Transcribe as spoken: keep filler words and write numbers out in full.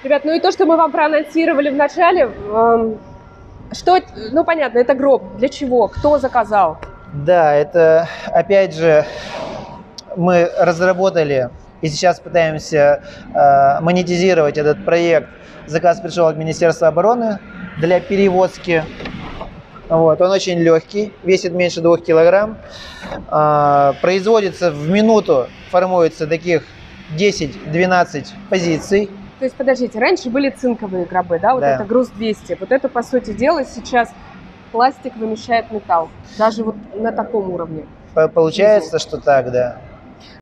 Ребят, ну и то, что мы вам проанонсировали в начале, эм, что, ну понятно, это гроб. Для чего? Кто заказал? Да, это, опять же, мы разработали и сейчас пытаемся э, монетизировать этот проект. Заказ пришел от Министерства обороны для перевозки. Вот, он очень легкий, весит меньше двух килограмм. Э, производится в минуту, формуется таких десять-двенадцать позиций. То есть, подождите, раньше были цинковые гробы, да? Вот Да. это груз двести. Вот это, по сути дела, сейчас пластик вымещает металл. Даже вот на таком уровне. Получается, что так, да.